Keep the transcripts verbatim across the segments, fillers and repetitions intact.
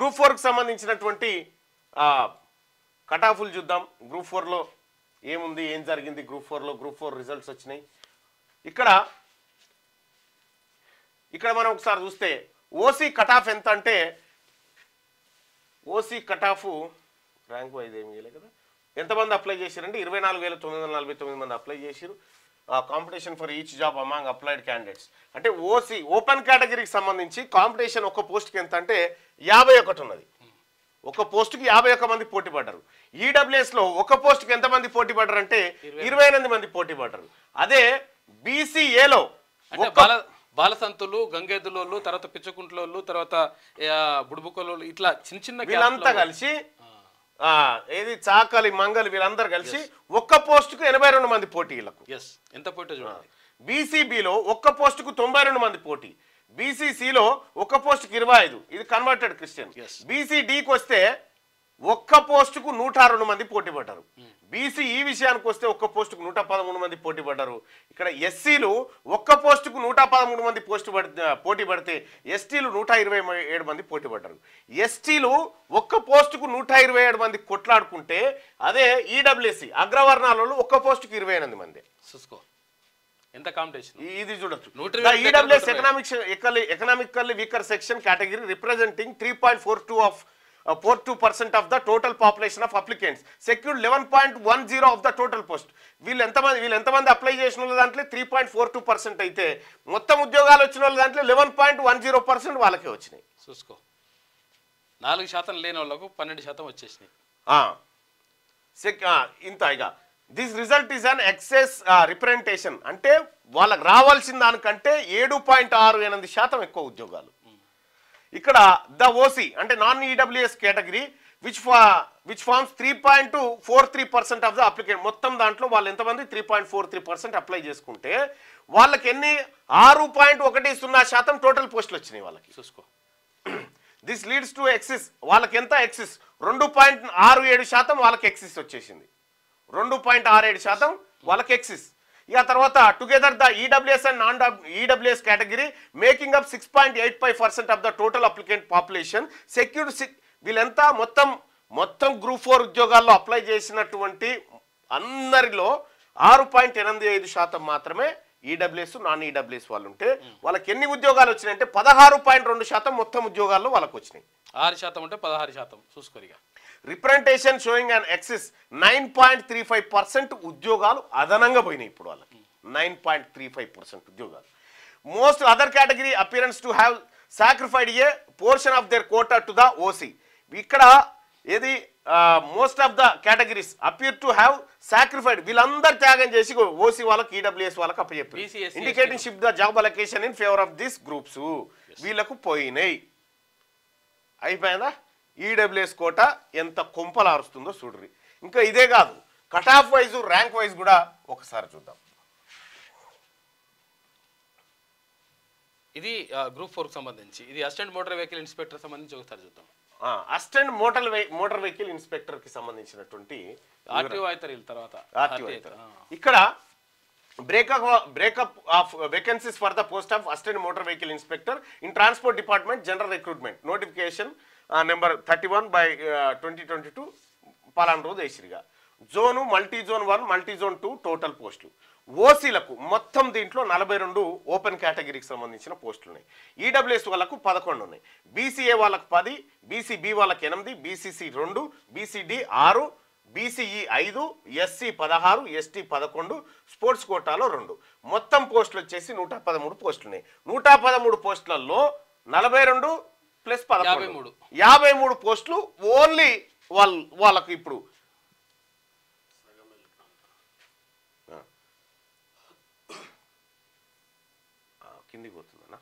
Group ఫోర్కి సంబంధించినటువంటి cut ఆఫ్లు చూద్దాం. గ్రూప్ ఫోర్లో ఏముంది, ఏం జరిగింది, గ్రూప్ ఫోర్లో గ్రూప్ ఫోర్ రిజల్ట్స్ వచ్చినాయి. ఇక్కడ ఇక్కడ మనం ఒకసారి చూస్తే ఓసీ కట్ ఆఫ్ ఎంత అంటే, OC cut off rank wise ఏమి చేయలేదు కదా, ఎంతమంది అప్లై చేశారంటే ఇరవై నాలుగు వేల తొమ్మిది వందల నలభై తొమ్మిది మంది అప్లై చేశారు. Competition for each job among applied candidates అంటే ఓసీ ఓపెన్ కేటగిరీకి సంబంధించి కాంపిటీషన్ ఒక పోస్ట్కి ఎంత అంటే యాభై ఒకటి ఉన్నది. ఒక పోస్టుకి యాభై ఒక్క మంది పోటీ పడ్డారు. ఈడబ్ల్యూఎస్లో ఒక పోస్టుకి ఎంతమంది పోటీ పడ్డారు అంటే ఇరవై ఎనిమిది మంది పోటీ పడ్డారు. అదే బీసీఏలో బాలసంతులు, గంగేదులోళ్ళు, తర్వాత పిచ్చకుంట్లోళ్ళు, తర్వాత బుడుబుకోళ్ళు, ఇట్లా చిన్న చిన్న వీళ్ళంతా కలిసి ఏది చాకలి మంగలి వీళ్ళందరూ కలిసి ఒక్క పోస్టుకు ఎనభై రెండు మంది పోటీలకు. ఎంత పోటీ చూడండి. బీసీబీలో ఒక్క పోస్టుకు తొంభై రెండు మంది పోటీ, బీసీసీలో ఒక్క పోస్టుకు ఇరవై ఐదు, ఇది కన్వర్టెడ్ క్రిస్టియన్. బీసీడీకి వస్తే ఒక్క పోస్టుకు నూట రెండు మంది పోటీ పడ్డారు. బీసీ ఈ విషయానికి వస్తే ఒక్క పోస్టుకు నూట పదమూడు మంది పోటీ పడ్డారు. ఇక్కడ ఎస్సీలు ఒక్క పోస్టుకు నూట పదమూడు మంది పోస్టు పడి పోటీ పడితే ఎస్టీలు నూట ఇరవై ఏడు మంది పోటీ పడ్డారు. ఎస్టీలు ఒక్క పోస్టుకు నూట ఇరవై ఏడు మంది కొట్లాడుకుంటే, అదే ఈడబ్ల్యూఎస్సీ అగ్రవర్ణాలలో ఒక్క పోస్టుకు ఇరవై ఎనిమిది మంది. చూసుకో ఎంత కాంపిటీషన్. ఇది చూడొచ్చు. EWS economics economically weaker section category representing three point four two of four two percent of the total population of applicants secured eleven point one zero of the total post. వీళ్ళు ఎంతమంది వీళ్ళు ఎంతమంది apply చేసిన వాళ్ళ దాంట్లో three point four two percent అయితే, మొత్తం ఉద్యోగాలు వచ్చిన వాళ్ళ దాంట్లో eleven point one zero percent వాళ్ళకే వచ్చినాయి. చూసుకో, నాలుగు శాతం లేని వాళ్ళకు పన్నెండు శాతం వచ్చేసినాయి. ఇంత ఇక this result is an excess representation అంటే వాళ్ళకి రావాల్సిన దానికంటే ఏడు పాయింట్ ఆరు ఎనిమిది శాతం ఎక్కువ ఉద్యోగాలు. ఇక్కడ ద ఓసీ అంటే non EWS category which for which forms three point four three percent of the applicant, మొత్తం దాంట్లో వాళ్ళు ఎంతమంది three point four three percent apply చేసుకుంటే వాళ్ళకి ఎన్ని ఆరు పాయింట్ ఒకటి సున్నా శాతం టోటల్ పోస్టులు వచ్చినాయి వాళ్ళకి. చూసుకో, దిస్ లీడ్స్ టు ఎక్సిస్. వాళ్ళకి ఎంత ఎక్సిస్ రెండు పాయింట్ ఆరు ఏడు శాతం వాళ్ళకి ఎక్సిస్ వచ్చేసింది. రెండు పాయింట్ ఆరు ఏడు శాతం వాళ్ళకి ఎక్సిస్. ఇక తర్వాత together the EWS and non EWS category making up six point eight five percent of the total applicant population secured six. వీళ్ళంతా మొత్తం మొత్తం గ్రూప్ ఫోర్ ఉద్యోగాల్లో అప్లై చేసినటువంటి అందరిలో ఆరు పాయింట్ ఎనిమిది ఐదు శాతం మాత్రమే ఈడబ్ల్యూఎస్ నాన్ ఈడబ్ల్యూఎస్ వాళ్ళు ఉంటే, వాళ్ళకి ఎన్ని ఉద్యోగాలు వచ్చినాయంటే పదహారు పాయింట్ రెండు శాతం మొత్తం ఉద్యోగాల్లో వాళ్ళకి వచ్చినాయి. ఆరు శాతం అంటే పదహారు శాతం చూసుకోరిగా. Representation showing and excess nine point three five percent ఉద్యోగాలు అదనంగా పోయినాయి ఇప్పుడు వాళ్ళకి. Nine point three five percent ఉద్యోగాలు. Most other category appearance to have sacrificed a portion of their quota to the OC. ఇక్కడ ఏది most of the categories appear to have sacrificed, వీళ్ళందరూ త్యాగం చేసి ఓసీ వాళ్ళకి ఈడబ్ల్యూఎస్ వాళ్ళకి అప్పచెప్పారు. Indicating shift the job allocation in favour of this groups. వీళ్ళకు పోయినాయి. అయిపోయిందా? ఈడబ్ల్యూఎస్ కోట ఎంత కొంపలు ఆరుస్తుందో చూడ్రి. ఇంకా ఇదే కాదు, cut off wise rank wise కూడా ఒకసారి చూద్దాం. ఇది గ్రూప్ ఫోర్ కి సంబంధించి, ఇది అసిస్టెంట్ మోటార్ వెహికల్ ఇన్స్పెక్టర్ సంబంధించి ఒకసారి చూద్దాం. Assistant motor motor vehicle inspector కి సంబంధించినటువంటి ఆర్టీఓ అవుతారు తర్వాత. ఇక్కడ breakup breakup of vacancies for the post of assistant motor vehicle inspector in transport department general recruitment notification number thirty one by twenty twenty two పలానా రోజు వేసిరిగా. Zone multi zone one multi zone two total పోస్టులు. ఓసీలకు మొత్తం దీంట్లో నలభై రెండు open కేటగిరీకి సంబంధించిన పోస్టులు ఉన్నాయి. ఈడబ్ల్యూఎస్ వాళ్ళకు పదకొండు ఉన్నాయి. బీసీఏ వాళ్ళకు పది, బీసీబీ వాళ్ళకి ఎనిమిది, బీసీసీ రెండు, బీసీడీ ఆరు, బీసీఈ ఐదు, ఎస్సీ పదహారు, ఎస్టీ పదకొండు, స్పోర్ట్స్ కోటాలో రెండు. మొత్తం పోస్టులు వచ్చేసి నూట పదమూడు పోస్టులు ఉన్నాయి. నూట పదమూడు పోస్టులలో నలభై రెండు ప్లస్ పదకొండు యాభై మూడు పోస్టులు ఓన్లీ వాళ్ళ వాళ్ళకు ఇప్పుడు కిందికి పోతుందన్నా.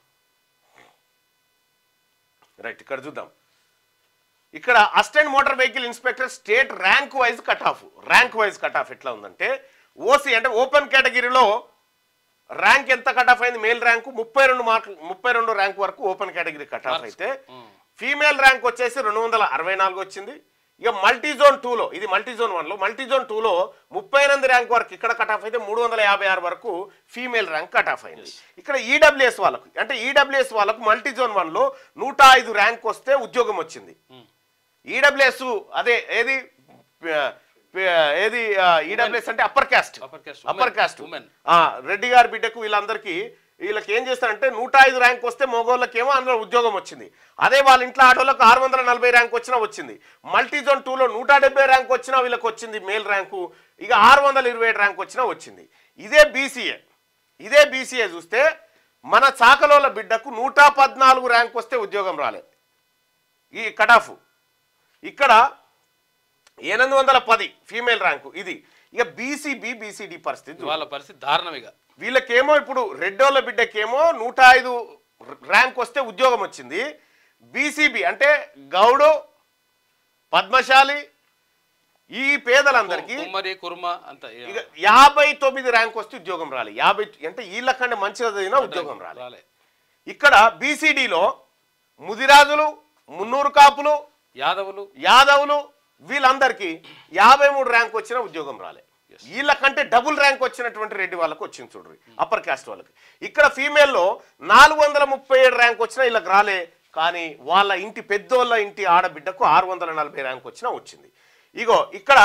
రైట్, ఇక్కడ చూద్దాం. ఇక్కడ assistant motor vehicle inspector state rank wise cut off. Rank wise cut off ఎట్లా ఉందంటే, ఓసీ అంటే ఓపెన్ కేటగిరీలో ర్యాంక్ ఎంత కట్ ఆఫ్ అయింది? మేల్ ర్యాంకు ముప్పై రెండు మార్కులు ముప్పై రెండు ర్యాంక్ వరకు ఓపెన్ కేటగిరీ కట్ ఆఫ్ అయితే, ఫీమేల్ ర్యాంక్ వచ్చేసి రెండు వందల అరవై నాలుగు వచ్చింది. ఇక మల్టీ జోన్ టూలో ఇది మల్టీ జోన్ వన్లో మల్టీ జోన్ టూలో ముప్పై ఎనిమిది ర్యాంక్ వరకు ఇక్కడ కట్ ఆఫ్ అయితే మూడు వందల యాభై ఆరు వరకు ఫీమేల్ ర్యాంక్ కట్ ఆఫ్ అయింది. ఇక్కడ ఈడబ్ల్యూఎస్ వాళ్ళకు అంటే ఈడబ్ల్యూఎస్ వాళ్ళకు మల్టీ జోన్ వన్లో నూట ఐదు ర్యాంక్ వస్తే ఉద్యోగం వచ్చింది. ఈడబ్ల్యూఎస్ అదే ఏది ఏది ఈడబ్ల్యూఎస్ అంటే upper caste upper caste Reddy గారి బిడ్డకు వీళ్ళందరికీ వీళ్ళకి ఏం చేస్తారంటే నూట ఐదు ర్యాంక్ వస్తే మగోళ్ళకేమో అందులో ఉద్యోగం వచ్చింది. అదే వాళ్ళ ఇంట్లో ఆడోళ్ళకి ఆరు వందల నలభై ర్యాంక్ వచ్చినా వచ్చింది. మల్టీ జోన్ టూలో నూట డెబ్బై ర్యాంక్ వచ్చినా వీళ్ళకి వచ్చింది మేల్ ర్యాంకు. ఇక ఆరు వందల ఇరవై ఏడు ర్యాంక్ వచ్చినా వచ్చింది. ఇదే బీసీఏ ఇదే బీసీఏ చూస్తే మన చాకలోళ్ళ బిడ్డకు నూట పద్నాలుగు ర్యాంక్ వస్తే ఉద్యోగం రాలే ఈ కట్ ఆఫ్. ఇక్కడ ఎనిమిది వందల పది ఫీమేల్ ర్యాంకు ఇది. ఇక బీసీబీ బీసీడీ పరిస్థితి వాళ్ళ పరిస్థితి దారుణంగా. వీళ్ళకేమో ఇప్పుడు రెడ్డోళ్ళ బిడ్డకేమో నూట ఐదు ర్యాంక్ వస్తే ఉద్యోగం వచ్చింది. బీసీబీ అంటే గౌడు పద్మశాలి ఈ పేదలందరికీ ఇక యాభై తొమ్మిది ర్యాంక్ వస్తే ఉద్యోగం రాలి. యాభై అంటే వీళ్ళకంటే మంచిగా చదివినా ఉద్యోగం రాలి. ఇక్కడ బీసీడీలో ముదిరాజులు మున్నూరు కాపులు యాదవులు యాదవులు వీళ్ళందరికీ యాభై మూడు ర్యాంక్ వచ్చినా ఉద్యోగం రాలే. వీళ్ళకంటే డబుల్ ర్యాంక్ వచ్చినటువంటి రెడ్డి వాళ్ళకు వచ్చింది చూడ్రి అప్పర్ క్యాస్ట్ వాళ్ళకి. ఇక్కడ ఫీమేల్లో నాలుగు వందల ముప్పై ఏడు ర్యాంక్ వచ్చినా వీళ్ళకి రాలే. కానీ వాళ్ళ ఇంటి పెద్దోళ్ళ ఇంటి ఆడబిడ్డకు ఆరు వందల నలభై ర్యాంక్ వచ్చినా వచ్చింది. ఇగో ఇక్కడ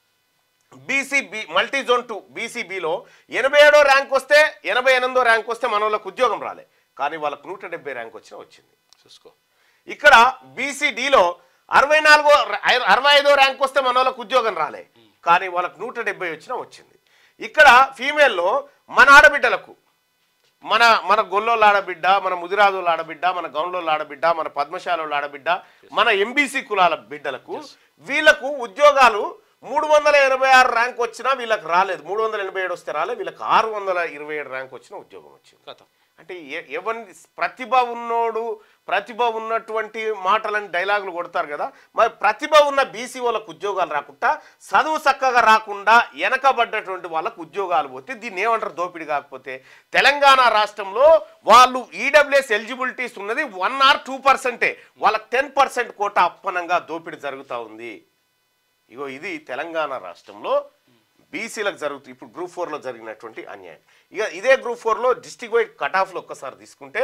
బీసీబీ మల్టీ జోన్ టూ బీసీబీలో ఎనభై ఏడో ర్యాంక్ వస్తే ఎనభై ఎనిమిదో ర్యాంక్ వస్తే మన వాళ్ళకు ఉద్యోగం రాలే. కానీ వాళ్ళకు నూట డెబ్బై ర్యాంక్ వచ్చినా వచ్చింది. చూసుకో ఇక్కడ బీసీడీలో అరవై నాలుగో అరవై ఐదో ర్యాంక్ వస్తే మన వాళ్ళకు ఉద్యోగం రాలే. కానీ వాళ్ళకు నూట డెబ్బై వచ్చినా వచ్చింది. ఇక్కడ ఫీమేల్లో మన ఆడబిడ్డలకు మన మన గొల్లోళ్ళ ఆడబిడ్డ మన ముదిరాజుల ఆడబిడ్డ మన గౌన్లోళ్ళ ఆడబిడ్డ మన పద్మశాల ఆడబిడ్డ మన ఎంబీసీ కులాల బిడ్డలకు వీళ్ళకు ఉద్యోగాలు మూడు వందల ఎనభై ఆరు ర్యాంక్ వచ్చినా వీళ్ళకి రాలేదు. మూడు వందల ఎనభై ఏడు వస్తే రాలేదు. వీళ్ళకి ఆరు వందల ఇరవై ఏడు ర్యాంక్ వచ్చినా ఉద్యోగం వచ్చింది. కథ అంటే ఎవరిని ప్రతిభ ఉన్నోడు ప్రతిభ ఉన్నటువంటి మాటలని డైలాగులు కొడతారు కదా. మరి ప్రతిభ ఉన్న బీసీ వాళ్ళకు ఉద్యోగాలు రాకుండా చదువు చక్కగా రాకుండా వెనకబడ్డటువంటి వాళ్ళకు ఉద్యోగాలు పోతే దీన్ని ఏమంటారు దోపిడీ. కాకపోతే తెలంగాణ రాష్ట్రంలో వాళ్ళు ఈడబ్ల్యూఎస్ ఎలిజిబిలిటీస్ ఉన్నది వన్ ఆర్ టూ పర్సెంటే వాళ్ళకి టెన్ పర్సెంట్ కోటా అప్పనంగా దోపిడీ జరుగుతూ ఉంది. ఇగో ఇది తెలంగాణ రాష్ట్రంలో బీసీలకు జరుగుతుంది. ఇప్పుడు గ్రూప్ ఫోర్లో జరిగినటువంటి అన్యాయం. ఇక ఇదే గ్రూప్ ఫోర్లో డిస్ట్రిక్ట్ వైడ్ కట్ ఆఫ్లో ఒక్కసారి తీసుకుంటే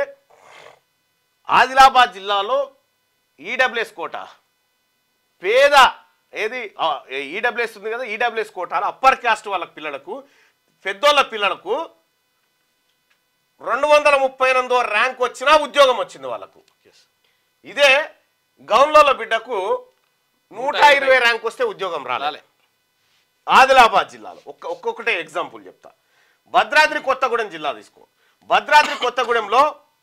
ఆదిలాబాద్ జిల్లాలో ఈడబ్ల్యూఎస్ కోటా పేద ఏది ఈడబ్ల్యూఎస్ ఉంది కదా ఈడబ్ల్యూఎస్ కోటాలో అప్పర్ క్యాస్ట్ వాళ్ళ పిల్లలకు పెద్దోళ్ళ పిల్లలకు రెండు వందల ముప్పై ఎనిమిదో ర్యాంక్ వచ్చినా ఉద్యోగం వచ్చింది వాళ్ళకు. ఇదే గౌన్లోళ్ళ బిడ్డకు నూట ఇరవై ర్యాంక్ వస్తే ఉద్యోగం రాలే. ఆదిలాబాద్ జిల్లాలో ఒక్క ఒక్కొక్కటే ఎగ్జాంపుల్ చెప్తా. భద్రాద్రి కొత్తగూడెం జిల్లా తీసుకో. భద్రాద్రి కొత్తగూడెంలో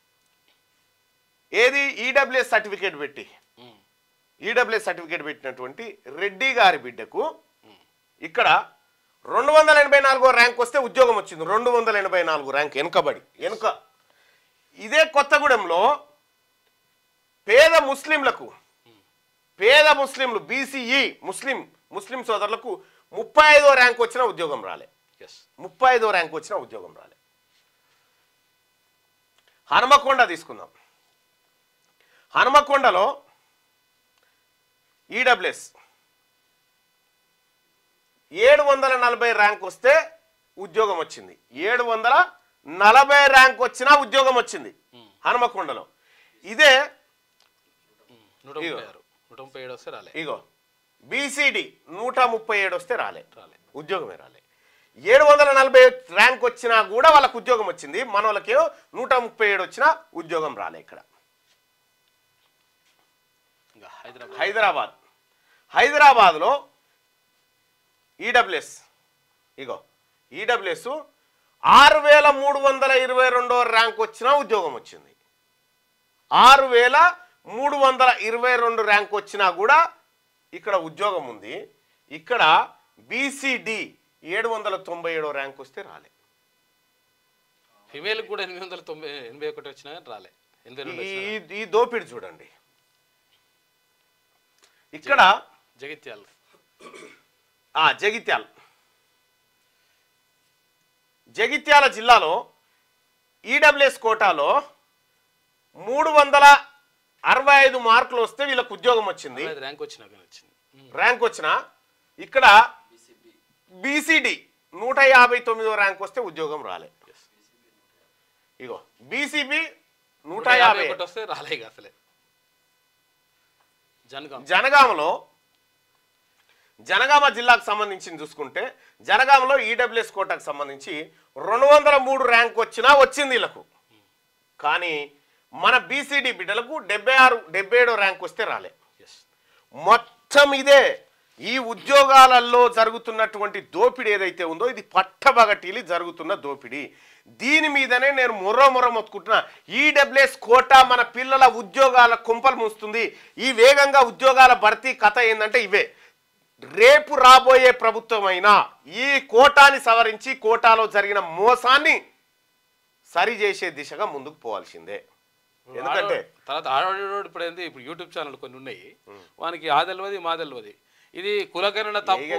ఏది ఈడబ్ల్యూఎస్ సర్టిఫికేట్ పెట్టి ఈడబ్ల్యూఎస్ సర్టిఫికేట్ పెట్టినటువంటి రెడ్డి గారి బిడ్డకు ఇక్కడ రెండు వందల ఎనభై నాలుగో ర్యాంక్ వస్తే ఉద్యోగం వచ్చింది. రెండు వందల ఎనభై నాలుగు ర్యాంక్ వెనుకబడి వెనుక. ఇదే కొత్తగూడెంలో పేద ముస్లింలకు పేద ముస్లింలు బీసీఈ ముస్లిం ముస్లిం సోదరులకు ముప్పై ఐదో ర్యాంక్ వచ్చినా ఉద్యోగం రాలే. ముప్పై ఐదో ర్యాంక్ వచ్చినా ఉద్యోగం రాలే. హనుమకొండ తీసుకుందాం. హనుమకొండలో ఈడబ్ల్యూఎస్ ఏడు వందల నలభై ర్యాంక్ వస్తే ఉద్యోగం వచ్చింది. ఏడు వందల నలభై ర్యాంక్ వచ్చినా ఉద్యోగం వచ్చింది హనుమకొండలో. ఇదే ఇగో బీసీడీ నూట ముప్పై ఏడు వస్తే రాలే రాలే ఉద్యోగమే రాలే. ఏడు వందల నలభై ర్యాంక్ వచ్చినా కూడా వాళ్ళకు ఉద్యోగం వచ్చింది. మన వాళ్ళకేమో నూట ముప్పై ఏడు వచ్చినా ఉద్యోగం రాలే. ఇక్కడ హైదరాబాద్ హైదరాబాద్లో ఈడబ్ల్యూఎస్ ఇగో ఈడబ్ల్యూఎస్ ఆరు వేల మూడు వందల ఇరవై రెండో ర్యాంక్ వచ్చినా ఉద్యోగం వచ్చింది. ఆరు వేల మూడు వందల ఇరవై రెండు ర్యాంక్ వచ్చినా కూడా ఇక్కడ ఉద్యోగం ఉంది. ఇక్కడ బీసీడీ ఏడు వందల తొంభై ఏడో ర్యాంక్ వస్తే రాలే. ఫిమేల్ కూడా ఎనిమిది వందల తొంభై ఎనభై ఒకటి వచ్చినా రాలే. ఈ దోపిడి చూడండి. ఇక్కడ జగిత్యాల జగిత్యాల జగిత్యాల జిల్లాలో ఈడబ్ల్యూఎస్ కోటాలో మూడు వందల అరవై ఐదు మార్కులు వస్తే వీళ్ళకు ఉద్యోగం వచ్చింది. ర్యాంక్ వచ్చినా వచ్చింది ర్యాంక్ వచ్చినా ఇక్కడ బీసీడీ నూట యాభై తొమ్మిదో ర్యాంక్ వస్తే ఉద్యోగం రాలే. ఇగో బీసీబీ నూట యాభై వస్తే రాలే అసలే. జనగామలో జనగామ జిల్లాకు సంబంధించి చూసుకుంటే జనగామలో ఈడబ్ల్యూఎస్ కోటాకు సంబంధించి రెండు వందల మూడు ర్యాంక్ వచ్చినా వచ్చింది వీళ్ళకు. కానీ మన బీసీడీ బిడ్డలకు డెబ్బై ఆరు డెబ్బై ఏడో ర్యాంక్ వస్తే రాలే. మొత్తం ఇదే ఈ ఉద్యోగాలలో జరుగుతున్నటువంటి దోపిడీ ఏదైతే ఉందో ఇది పట్టబగటీలి జరుగుతున్న దోపిడీ. దీని మీదనే నేను మొర్ర మొర్ర మొత్తుకుంటున్నా. ఈడబ్ల్యూఎస్ కోటా మన పిల్లల ఉద్యోగాల కుంపలు మూస్తుంది. ఈ వేగంగా ఉద్యోగాల భర్తీ కథ ఏంటంటే ఇవే. రేపు రాబోయే ప్రభుత్వం అయినా ఈ కోటాని సవరించి కోటాలో జరిగిన మోసాన్ని సరిచేసే దిశగా ముందుకు పోవాల్సిందే. ఎందుకంటే తర్వాత ఆడవాడు ఇప్పుడు ఏంది, ఇప్పుడు యూట్యూబ్ ఛానల్ కొన్ని ఉన్నాయి, వానికి ఆ తెలియదు మా తెలియదు, ఇది కులకరణ తప్పు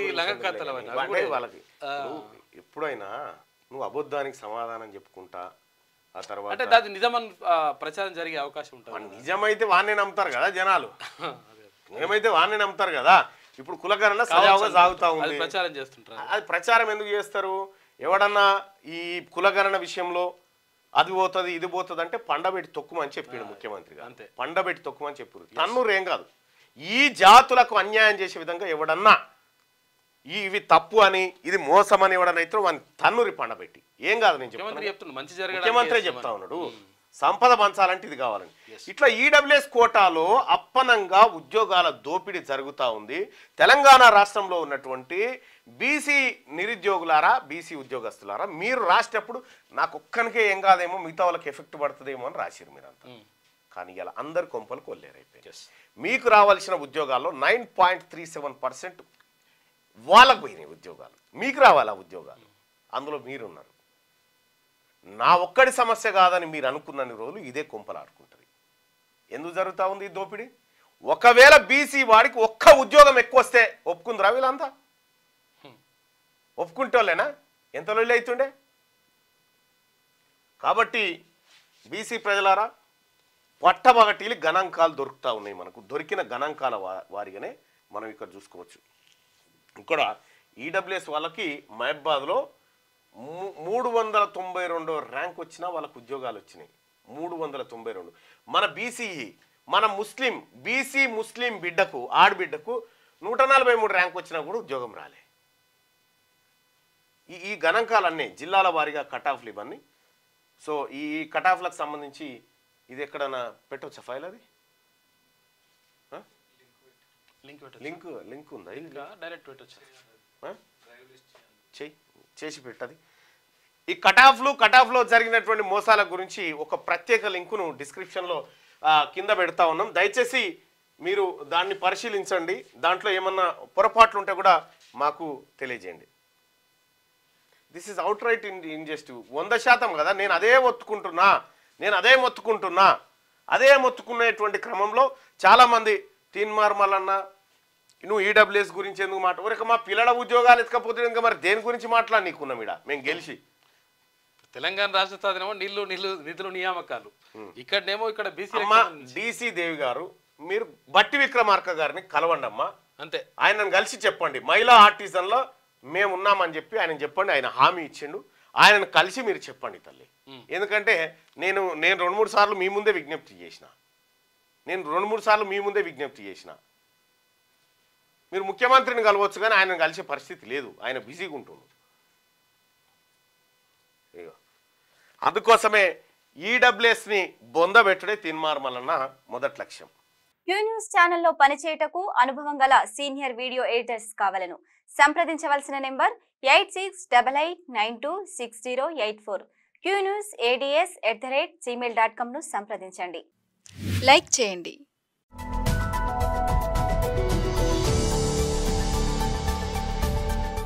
వాళ్ళకి. ఎప్పుడైనా నువ్వు అబద్ధానికి సమాధానం చెప్పుకుంటా ఆ తర్వాత అంటే అది నిజమని ప్రచారం జరిగే అవకాశం ఉంటుంది. నిజమైతే వాడిని నమ్ముతారు కదా జనాలు, నిజమైతే వాడిని నమ్ముతారు కదా. ఇప్పుడు కులకరణ సజావుగా సాగుతా ఉంది, ప్రచారం చేస్తుంటారు. అది ప్రచారం ఎందుకు చేస్తారు? ఎవడన్నా ఈ కులకరణ విషయంలో అది పోతుంది ఇది పోతుంది అంటే పండబెట్టి తొక్కుమని చెప్పాడు ముఖ్యమంత్రి గారు. అంతే, పండబెట్టి తొక్కుమని చెప్పారు. తన్నురు ఏం కాదు. ఈ జాతులకు అన్యాయం చేసే విధంగా ఎవడన్నా ఈ ఇవి తప్పు అని ఇది మోసం అని ఎవడనైతే వాని తన్నురి పండబెట్టి ఏం కాదు. నేను చెప్తున్నా, ముఖ్యమంత్రి చెప్తా ఉన్నాడు సంపద పంచాలంటే ఇది కావాలని. ఇట్లా ఈడబ్ల్యూఎస్ కోటాలో అప్పనంగా ఉద్యోగాల దోపిడీ జరుగుతూ ఉంది. తెలంగాణ రాష్ట్రంలో ఉన్నటువంటి బీసీ నిరుద్యోగులారా, బీసీ ఉద్యోగస్తులారా, మీరు రాసేటప్పుడు నాకు ఒక్కనికే ఏం కాదేమో మిగతా వాళ్ళకి ఎఫెక్ట్ పడుతుందేమో అని రాశారు మీరంతా. కానీ ఇలా అందరు కొంపలు కొల్లేరైపోయాయి. మీకు రావాల్సిన ఉద్యోగాల్లో nine point three seven percent వాళ్ళకు పోయినాయి ఉద్యోగాలు. మీకు రావాలి ఆ ఉద్యోగాలు, అందులో మీరున్నారు. నా ఒక్కడి సమస్య కాదని మీరు అనుకున్నన్ని రోజులు ఇదే కొంపలు ఆడుకుంటుంది. ఎందుకు జరుగుతూ ఉంది ఈ దోపిడీ? ఒకవేళ బీసీ వాడికి ఒక్క ఉద్యోగం ఎక్కువ వస్తే ఒప్పుకుందిరా వీళ్ళంతా? ఒప్పుకుంటోళ్ళేనా? ఎంత లొల్లి అవుతుండే? కాబట్టి బీసీ ప్రజలారా, పట్టబగటీలు గణాంకాలు దొరుకుతూ ఉన్నాయి మనకు. దొరికిన గణాంకాల వారిగానే మనం ఇక్కడ చూసుకోవచ్చు. ఇక్కడ ఈడబ్ల్యూఎస్ వాళ్ళకి మహబాద్లో మూడు వందల తొంభై రెండో ర్యాంక్ వచ్చినా వాళ్ళకు ఉద్యోగాలు వచ్చినాయి. మూడు వందల తొంభై రెండు మన బీసీ మన ముస్లిం బీసీ ముస్లిం బిడ్డకు ఆడబిడ్డకు నూట నలభై మూడు ర్యాంక్ వచ్చినా కూడా ఉద్యోగం రాలే. ఈ ఈ గణాంకాలన్నీ జిల్లాల వారీగా కటాఫ్లు ఇవన్నీ. సో ఈ కటాఫ్లకు సంబంధించి ఇది ఎక్కడన్నా పెట్టవచ్చా ఫైల్? అది లింక్ లింక్ ఉందా? ఇంకా డైరెక్ట్ పెట్టచ్చు, చెయ్యి చేసి పెట్టది. ఈ కటాఫ్లు కటాఫ్లో జరిగినటువంటి మోసాల గురించి ఒక ప్రత్యేక లింకును డిస్క్రిప్షన్లో కింద పెడతా ఉన్నాం. దయచేసి మీరు దాన్ని పరిశీలించండి. దాంట్లో ఏమన్నా పొరపాట్లు ఉంటే కూడా మాకు తెలియజేయండి. This is outright in injustice. వంద శాతం కదా, నేను అదే మొత్తుకుంటున్నా నేను అదే మొత్తుకుంటున్నా అదే మొత్తుకునేటువంటి క్రమంలో చాలామంది తీన్మార్ మల్లన్న నువ్వు ఈడబ్ల్యూఎస్ గురించి ఎందుకు మాట ఊరిక మా పిల్లల ఉద్యోగాలు ఎత్తుకపోతే ఇంకా మరి దేని గురించి మాట్లాడి నీకున్నాం ఇడ మేము గెలిచి. తెలంగాణ రాష్ట్ర సాధనేమో నీళ్లు నీళ్లు నిధులు నియామకాలు, ఇక్కడనేమో ఇక్కడ బీసీ డీసీ దేవి గారు మీరు బట్టి విక్రమార్క గారిని కలవండి అమ్మా, అంతే. ఆయనను కలిసి చెప్పండి మహిళా ఆర్టిజన్లో మేము ఉన్నామని చెప్పి ఆయన చెప్పండి. ఆయన హామీ ఇచ్చిండు. ఆయనను కలిసి మీరు చెప్పండి తల్లి. ఎందుకంటే నేను నేను రెండు మూడు సార్లు మీ ముందే విజ్ఞప్తి చేసిన నేను రెండు మూడు సార్లు మీ ముందే విజ్ఞప్తి చేసిన మీరు ముఖ్యమంత్రిని కలవచ్చు కానీ ఆయనను కలిసే పరిస్థితి లేదు, ఆయన బిజీగా ఉంటుండు. అందుకోసమే ఈడబ్ల్యూఎస్ని బొందబెట్టుడే తీన్మార్ మల్లన్న మొదటి లక్ష్యం. క్యూ న్యూస్ ఛానల్లో పనిచేయటకు అనుభవం గల సీనియర్ వీడియో ఎడిటర్స్ కావాలను సంప్రదించవలసిన number eight six double eight nine two six zero eight four. Q news ads at the rate Gmail dot com ను సంప్రదించండి. లైక్ చేయండి,